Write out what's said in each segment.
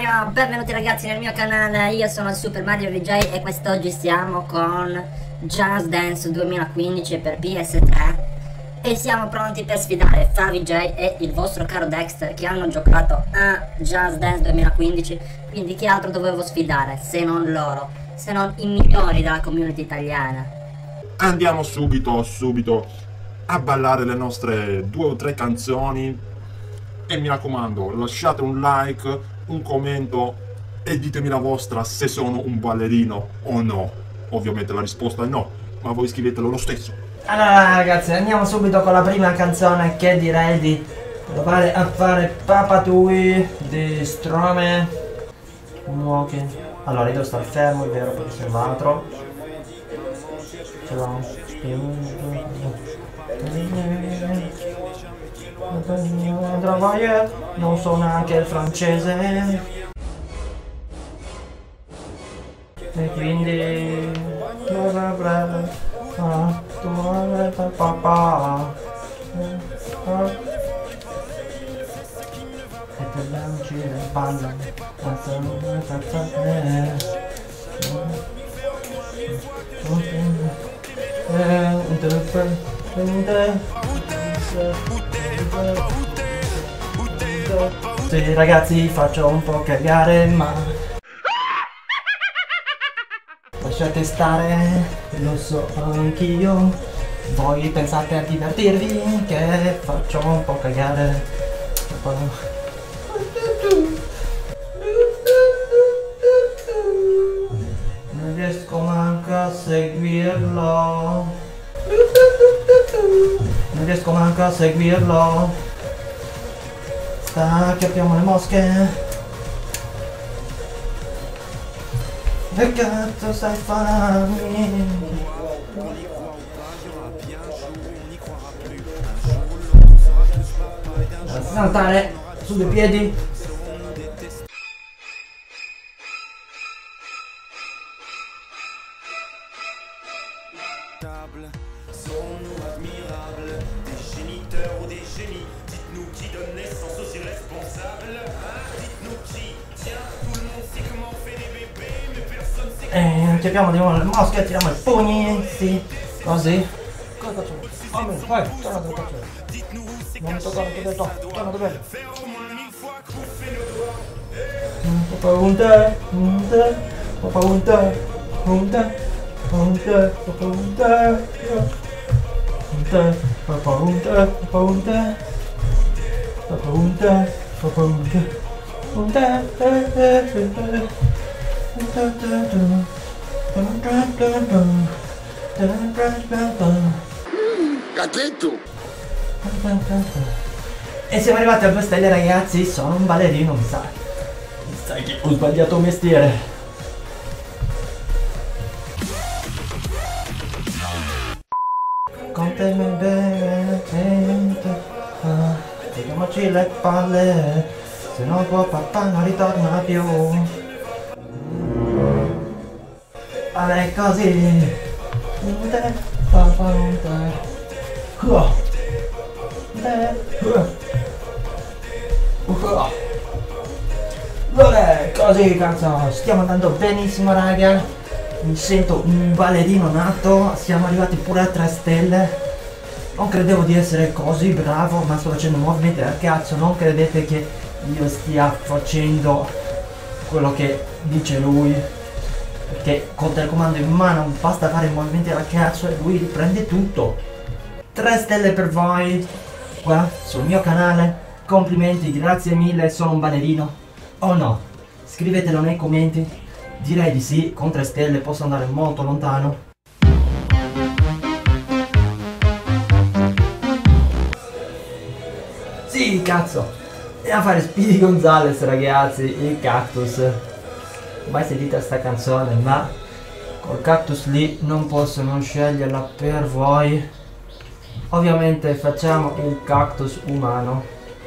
raga, benvenuti ragazzi nel mio canale, io sono il Super Mario VJ e quest'oggi siamo con Just Dance 2015 per PS3 e siamo pronti per sfidare FaVJ e il vostro caro Dexter che hanno giocato a Just Dance 2015, quindi chi altro dovevo sfidare se non loro, se non i migliori della community italiana. Andiamo subito a ballare le nostre 2 o 3 canzoni. E mi raccomando, lasciate un like, un commento e ditemi la vostra se sono un ballerino o no. Ovviamente la risposta è no, ma voi scrivetelo lo stesso. Allora ragazzi, andiamo subito con la prima canzone che direi di provare a fare Papatui di Stromae. Walking. Allora io devo stare fermo, è vero, perché se altro. Ce l'ho. Non so neanche il francese e quindi papà e per lanci le palle sì ragazzi, faccio un po' cagare ma lasciate stare, lo so anch'io. Voi pensate a divertirvi che faccio un po' cagare. Non riesco manco a seguirlo. Non riesco manco a seguirlo. Stacchiamo le mosche. Che cazzo sai farmi? Saltare su 2 piedi. Sommes-nous admirables, des géniteurs ou des génies? Dites-nous qui donne naissance aux irresponsables. Dites-nous qui? Tiens, tout le monde sait comment on fait des bébés, mais personne sait comment. Acchiappiamo di nuovo le mosche, tiriamo i pugni, sì, così. Cosa faccio? Vai, torna dove faccio. Non mi toccare, ti ho detto, torna dove. Papà un te, papà un te, papà un te, papà un te, papà un te, papà un te, papà un te, papà un te, un te, Cachetto! E siamo arrivati a 2 stelle ragazzi, sono un ballerino, mi sa. Mi sa che ho sbagliato mestiere. Con te mi bene, tiriamoci le palle, se no tuo papà non ritorna più. Vabbè così, te, papà te. Vabbè, così cazzo, stiamo andando benissimo raga. Mi sento un ballerino nato, siamo arrivati pure a 3 stelle. Non credevo di essere così bravo, ma sto facendo movimenti al cazzo. Non credete che io stia facendo quello che dice lui, perché col telecomando in mano basta fare movimenti al cazzo e lui riprende tutto. 3 stelle per voi qua sul mio canale, complimenti, grazie mille, sono un ballerino o no? Scrivetelo nei commenti, direi di sì, con 3 stelle posso andare molto lontano. Sì cazzo, andiamo a fare Speedy Gonzales ragazzi, il cactus. Mai sentita sta canzone, ma col cactus lì non posso non sceglierla per voi. Ovviamente facciamo il cactus umano.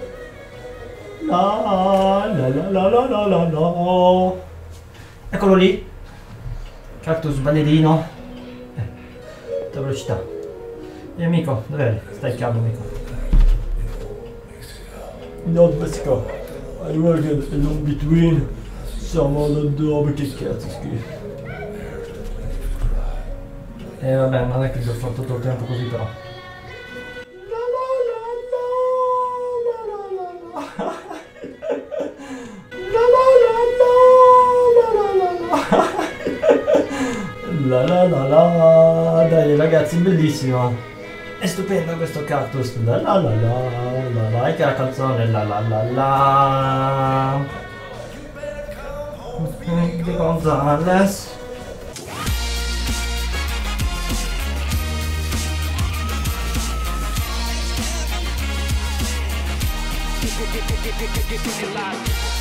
La la la la la la la la. Eccolo lì. Cactus ballerino. Da velocità. E amico, dov'è? Stai calmo amico. No, let's go. I work along between Siamo da dove, che cazzo schifo. E vabbè, non è che ci ho fatto tutto il tempo così però. La la la la, dai ragazzi, bellissimo. È stupendo questo cactus. La la la la la la, e che la canzone la la la la di Gonzales. Get